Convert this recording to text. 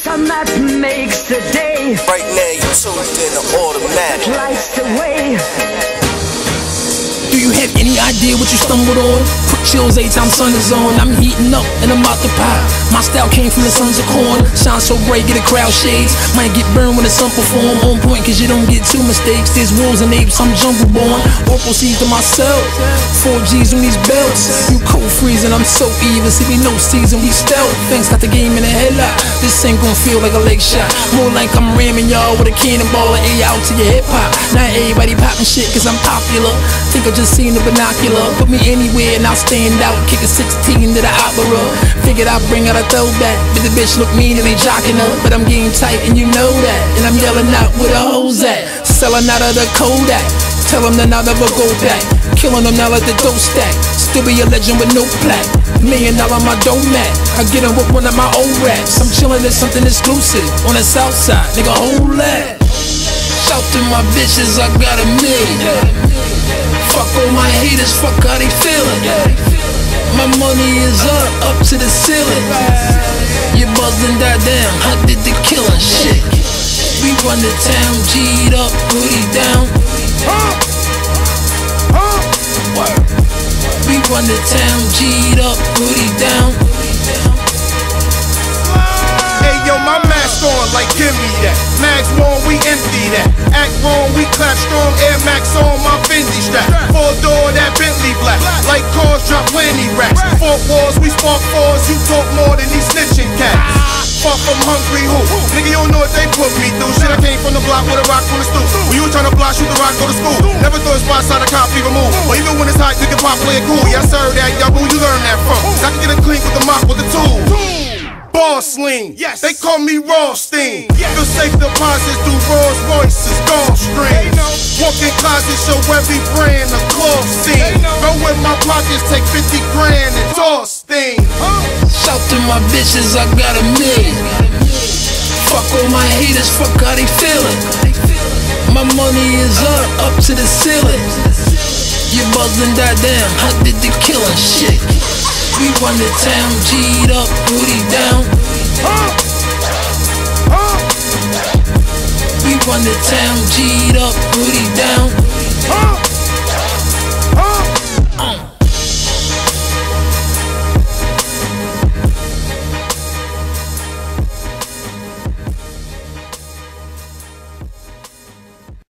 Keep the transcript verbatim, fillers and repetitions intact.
sun that makes the day. Right now you tuned in to automatic. Lights the way. Do you have any idea what you stumbled on? Quick chills every time sun is on. I'm heating up and I'm out the pot. My style came from the sons of corn. Shine so bright, get a crowd shades. Might get burned when the sun perform. On point cause you don't get two mistakes. There's wolves and apes, I'm jungle born. Or proceeds to myself. Four G's on these belts. You cold freezing, I'm so even. See me no season, we stealth. Things got the game in the headlock. This ain't gon' feel like a leg shot. More like I'm ramming y'all with a cannonball and A out to your hip hop. Not everybody popping shit cause I'm popular. Think I just seen the binocular. Put me anywhere and I'll stand out. Kick a sixteen to the opera. Figured I'd bring out a throwback. But the bitch look mean and they jocking her. But I'm getting tight and you know that. And I'm yelling out where the hoes at. Selling out of the Kodak. Tell them that I'll never go back. Killing them now like the dough stack. Still be a legend with no plaque. Million dollar my dough mat. I get them with one of my old raps. I'm chilling at something exclusive on the south side. Nigga, hold that. Shout to my bitches, I got a million. Fuck all my haters, fuck how they feelin'. My money is up, up to the ceiling. You buzzin' that down, I did the killin' shit. We run the town, G'd up, booty down. We run the town, G'd up, booty down. Hey yo, my mask on, like give me that. Mags on, we empty that. Act wrong, we clap strong. Air Max on my Fendi strap. Four door, that Bentley black. Like cars, drop plenty racks. Four walls, we spark fours. You talk more than these snitching cats. Far from hungry who? Nigga, you don't know what they put me through. Shit, I came from the block with a rock on the stoop. When you was tryna block, shoot the rock, go to school. Never thought spots out of cop, even move. Or even when it's hot, you can pop, play it cool. Yeah, I serve that, y'all, who you learn that from? I can get it clean with the mop, with the tool. Boss lean, yes. They call me Rothstein. Yes. The safe deposits through Rolls Royces, Gulfstream. Walk in closets, show every brand a cloth scene. Go in my pockets, take fifty grand and toss things. Uh. Shout to my bitches, I got a million. Fuck all my haters, fuck how they feelin'. My money is up, up to the ceiling. You buzzin' that down, I did the killin' shit. We run the town, G'd up, booty down. We run the town, G'd up, booty down.